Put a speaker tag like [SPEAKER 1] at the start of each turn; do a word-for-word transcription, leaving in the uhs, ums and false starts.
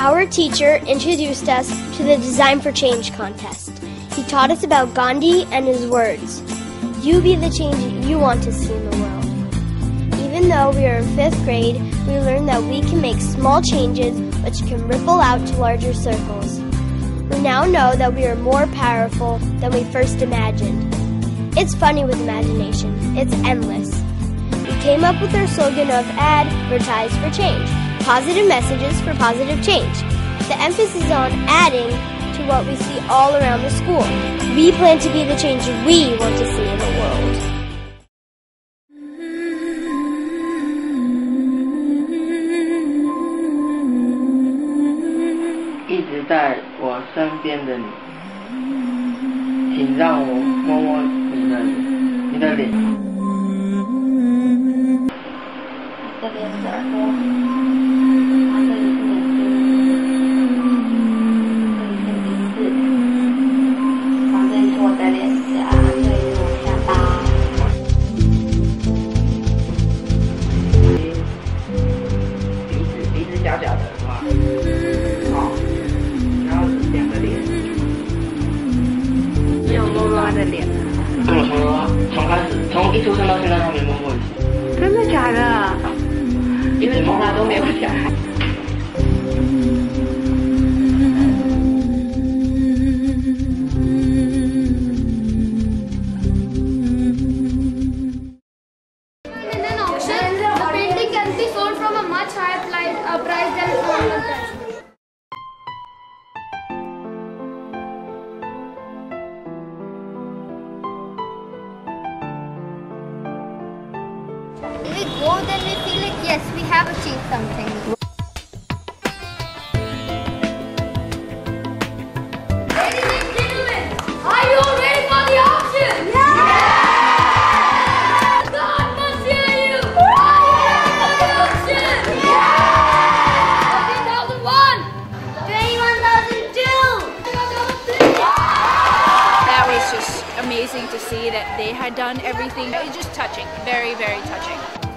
[SPEAKER 1] Our teacher introduced us to the Design for Change contest. He taught us about Gandhi and his words. You be the change you want to see in the world. Even though we are in fifth grade, we learned that we can make small changes which can ripple out to larger circles. We now know that we are more powerful than we first imagined. It's funny with imagination. It's endless. We came up with our slogan of Advertise for Change. Positive messages for positive change. The emphasis is on adding to what we see all around the school. We plan to be the change we want to see in the world.
[SPEAKER 2] 一直在我身边的你，请让我摸摸你的你的脸。
[SPEAKER 3] 这边是耳朵。
[SPEAKER 2] 小小的话，好，然后两个脸，
[SPEAKER 3] 你有摸摸他的脸吗？
[SPEAKER 2] 跟我从从开始，从一出生到现在，他没摸过一次。
[SPEAKER 3] 真的假的？因为从来都没有小孩。
[SPEAKER 4] In an auction, the painting can be sold from a much higher price than its nominal price.
[SPEAKER 3] We go, then we feel like yes, we have achieved something.
[SPEAKER 4] Ladies and gentlemen, are you all ready for the auction? Yeah! God must hear you! Are you ready for the auction? Yeah! fifteen thousand one! twenty-one thousand two!
[SPEAKER 5] That was just amazing to see that they had done everything. It was just touching, very, very touching.